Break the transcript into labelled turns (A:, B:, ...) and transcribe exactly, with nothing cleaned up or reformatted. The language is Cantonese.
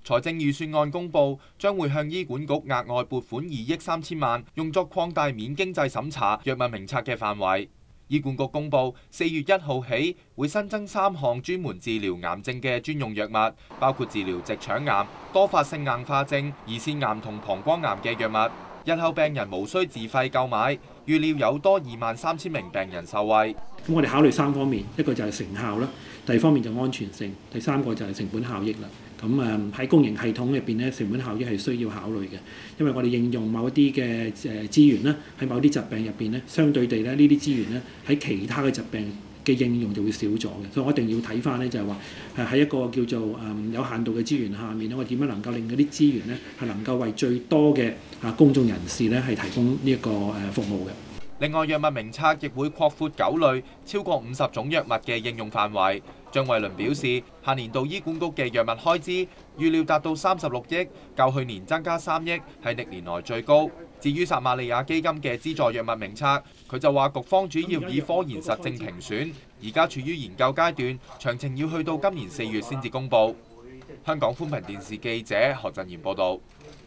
A: 財政預算案公佈，將會向醫管局額外撥款二億三千萬，用作擴大免經濟審查藥物名冊嘅範圍。醫管局公佈，四月一號起會新增三項專門治療癌症嘅專用藥物，包括治療直腸癌、多發性硬化症、胰腺癌同膀胱癌嘅藥物。日後病人無需自費購買，預料有多二萬三千名病人受惠。
B: 咁我哋考慮三方面，一個就係成效啦，第二方面就安全性，第三個就係成本效益啦。咁誒喺公營系統入邊咧，成本效益係需要考慮嘅，因為我哋應用某一啲嘅誒資源咧，喺某啲疾病入邊咧，相對地咧呢啲資源咧喺其他嘅疾病嘅應用就會少咗嘅，所以我一定要睇翻咧就係話誒喺一個叫做誒有限度嘅資源下面咧，我點樣能夠令嗰啲資源咧係能夠為最多嘅啊公眾人士咧係提供呢一個誒服務嘅。
A: 另外，藥物名冊亦會擴闊九類超過五十種藥物嘅應用範圍。張偉倫表示，下年度醫管局嘅藥物開支預料達到三十六億，較去年增加三億，係歷年來最高。至於撒瑪利亞基金嘅資助藥物名冊，佢就話局方主要以科研實證評選，而家處於研究階段，詳情要去到今年四月先至公佈。香港寬頻電視記者何振賢報導。